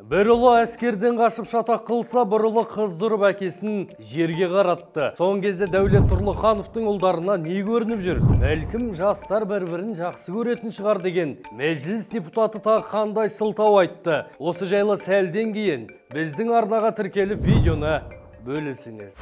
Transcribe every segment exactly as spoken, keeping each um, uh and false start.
Бір ұлы әскерден қашып шатақ қылса, бір ұлы қыздырып әкесін жерге қаратты. Соң кезде Дәулет Тұрлыхановтың ұлдарына не көрініп жүр? Бәлкім жастар бір-бірін жақсы көретін шығар деген мәжіліс депутаты тағы қандай сылтау айтты. Осы жайлы сәлден кейін біздің арнаға тіркеліп видеоны бөлісіңіз.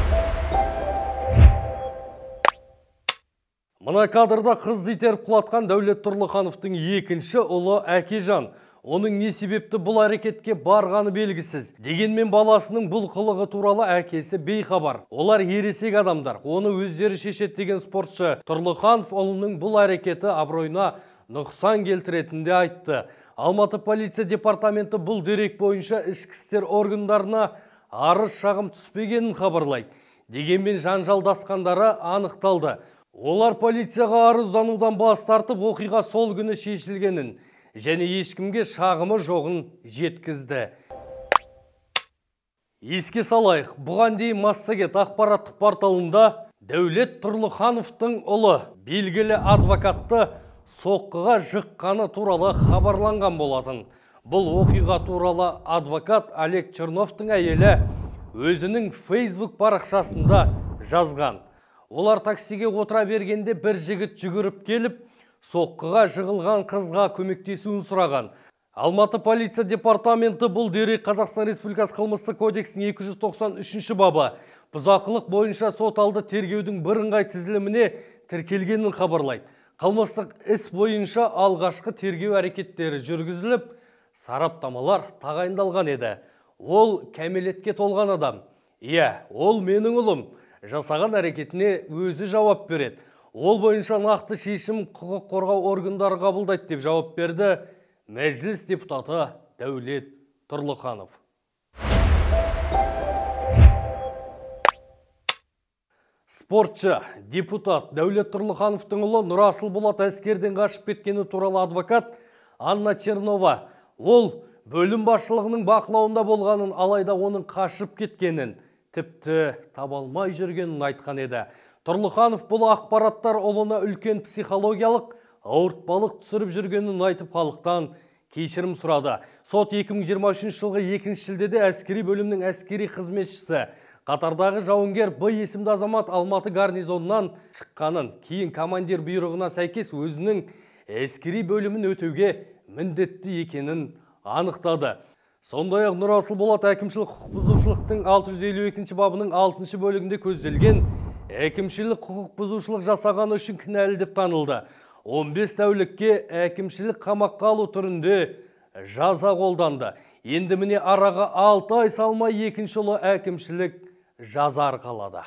Мына кадрда қызды итеріп құлатқан Дәулет Тұрлыхановтың екінші ұлы Әкежан. Оның не себепті бұл әрекетке барғаны белгісіз. Дегенмен баласының бұл қылығы туралы әкесі бейхабар. Олар ересек адамдар. Оны өздері шешеді деген спортшы Тұрлыханов ұлының бұл әрекеті абыройына нұқсан келтіретінді айтты. Алматы полиция департаменті бұл дерек бойынша ішкі істер органдарына арыз шағым түспегенін хабарлайды. Дегенмен жанжалдасқандары анықталды. Олар полицияға арызданудан бас тартып, оқиға сол күні шешілгенін және ешкімге шағымы жоғын жеткізді. Еске салайық, бұған дейін Массагет ақпараттық порталында Дәулет Тұрлыхановтың ұлы белгілі адвокатты соққыға жыққаны туралы хабарланған болатын. Бұл оқиға туралы адвокат Олег Черновтың әйелі өзінің Facebook парақшасында жазған. Олар таксиге отыра бергенде бір жігіт жүгіріп келіп, соққыға жығылған қызға көмектесуін сұраған. Алматы полиция департаменті бұл дерек Қазақстан Республикасы қылмыстық кодексінің екі жүз тоқсан үшінші бабы бұзақылық бойынша сот алды тергеудің бірыңғай тізіліміне тіркелгенін хабарлайды. Қылмыстық іс бойынша алғашқы тергеу әрекеттері жүргізіліп, сараптамалар тағайындалған еді. Ол кәмелетке толған адам. Иә, ол менің ұлым. Жасаған әрекетіне өзі жауап береді. Ол бойынша нақты шешім құқық қорғау органдары қабылдайды деп жауап берді мәжіліс депутаты Дәулет Тұрлыханов. Спортшы, депутат Дәулет Тұрлыхановтың ұлы Нұрасыл Болат әскерден қашып кеткені туралы адвокат Анна Чернова. Ол бөлім басшылығының бақылауында болғанын, алайда оның қашып кеткенін, тіпті табалмай жүргенін айтқан еді. Тұрлыханов бұл ақпараттар ұлына үлкен психологиялық ауыртпалық түсіріп жүргенін айтып халықтан кешірім сұрады. Сот екі мың жиырма үшінші жылғы екінші шілдеде әскери бөлімнің әскери қызметшісі қатардағы жауынгер Б есімді азамат Алматы гарнизонынан шыққанын, кейін командир бұйрығына сәйкес өзінің әскери бөлімін өтеуге міндетті екенін анықтады. Сондай-ақ Нұрасыл Болат әкімшілік құқық бұзушылықтың алты жүз елу екінші бабының алтыншы бөлігінде көзделген әкімшілік құқық бұзушылық жасағаны үшін кінәлі деп танылды. он бес тәулікке әкімшілік қамаққа алу түрінде жаза қолданды. Енді міне араға алты ай салмай екінші ұлы әкімшілік жаза арқалады.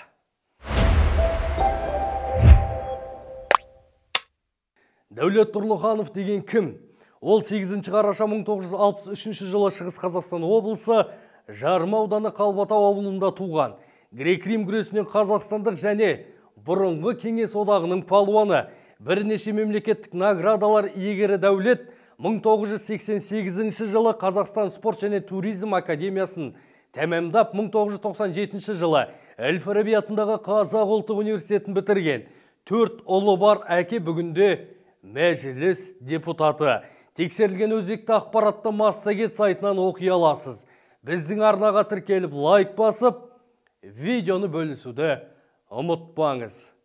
Дәулет Тұрлыханов деген кім? Ол сегізінші қараша мың тоғыз жүз алпыс үшінші жылы Шығыс Қазақстан облысы Жарма ауданы Қалбатау ауылында туған. Грек-рим күресінен қазақстандық және бұрынғы кеңес одағының палуаны, бірнеше мемлекеттік наградалар иегері Дәулет мың тоғыз жүз сексен сегізінші жылы Қазақстан спорт және туризм академиясын тәмамдап, мың тоғыз жүз тоқсан жетінші жылы Әл-Фараби атындағы Қазақ ұлттық университетін бітірген. Төрт ұлы бар әке бүгінде мәжіліс депутаты. Тексерілген өзекті ақпаратты Массагет сайтынан оқи аласыз. Біздің арнаға тіркеліп лайк басып, видеоны бөлісуді ұмытпаңыз.